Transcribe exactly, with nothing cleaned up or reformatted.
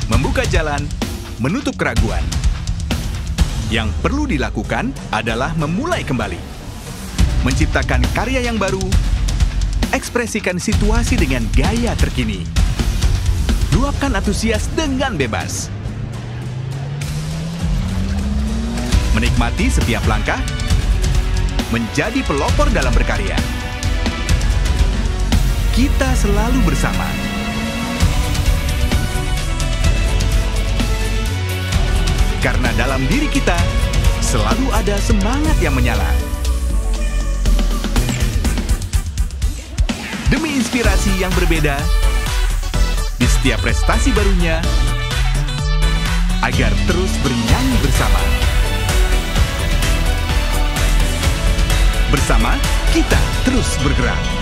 membuka jalan, menutup keraguan. Yang perlu dilakukan adalah memulai kembali. Menciptakan karya yang baru, ekspresikan situasi dengan gaya terkini. Luapkan antusias dengan bebas. Menikmati setiap langkah, menjadi pelopor dalam berkarya. Kita selalu bersama. Karena dalam diri kita selalu ada semangat yang menyala. Demi inspirasi yang berbeda di setiap prestasi barunya, agar terus bernyanyi bersama. Bersama kita terus bergerak.